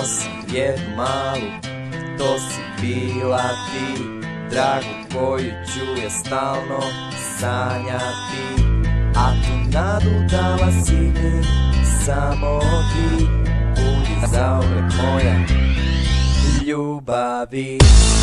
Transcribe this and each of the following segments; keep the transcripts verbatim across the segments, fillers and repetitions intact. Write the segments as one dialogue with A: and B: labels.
A: Imao sam jednu malu, to si bila ti, dragu koju ću ja stalno sanjati. A tu nadu dala si mi samo ti, budi zauvek moja ljubavi.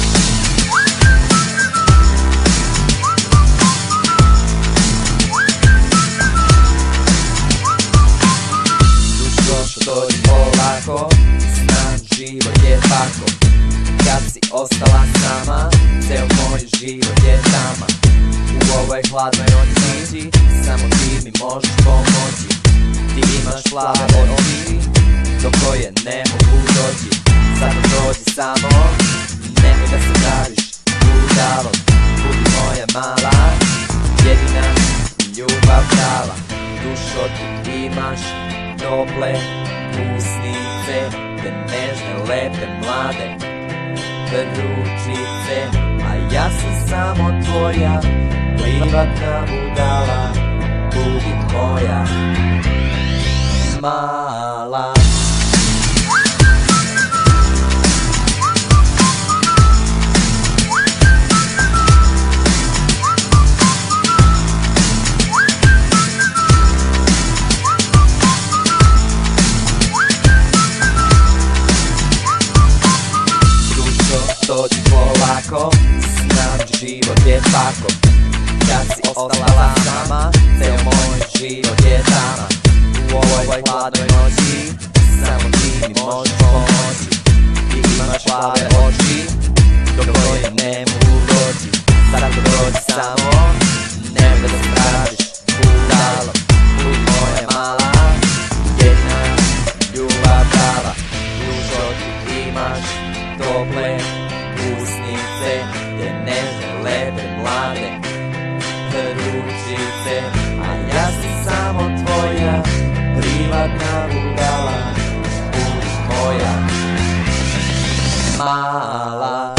A: Dođi polako, znam život je tako. Kad si ostala sama, ceo moj život je tama. U ovoj hladnoj noći, samo ti mi možeš pomoći. Ti imaš plave oči, do koje ne mogu doći. Zato dođi samo, nemoj da se praviš budalom. Budi moja mala, jedina ljubav prava. Dušo ti imaš tople usnice, te nežne, lepe, mlade ručice. A ja sam samo tvoja privatna budala, budi moja mala. Dođi polako, znam život je tako. Kad si ostala sama, ceo moj život je tama. U ovoj hladnoj noći, samo ti mi možeš pomoći. Ti imaš plave oči, do koje ne mogu doći. Zato dođi samo, nemoj da se praviš budalom. Budi moja mala, jedina ljubav prava. Dušo ti imaš tople usnice, te nežne, lepe, mlade ručice. A ja sam samo tvoja privatna budala, budi moja mala.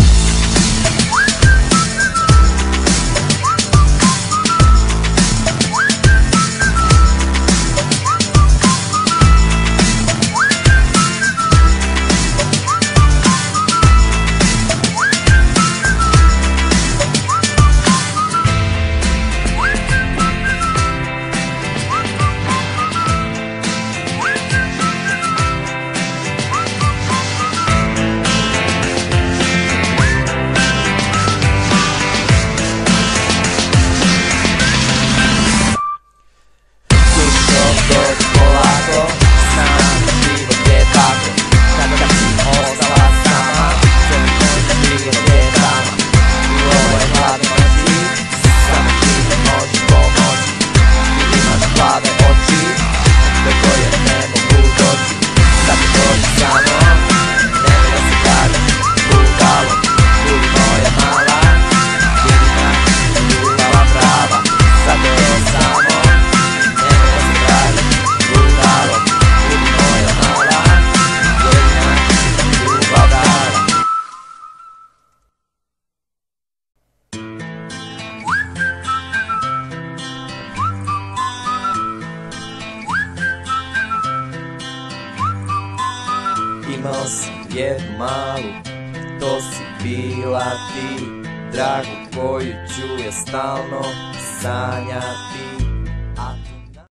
A: Imao sam jednu malu, to si bila ti, dragu koju ću ja stalno sanjati.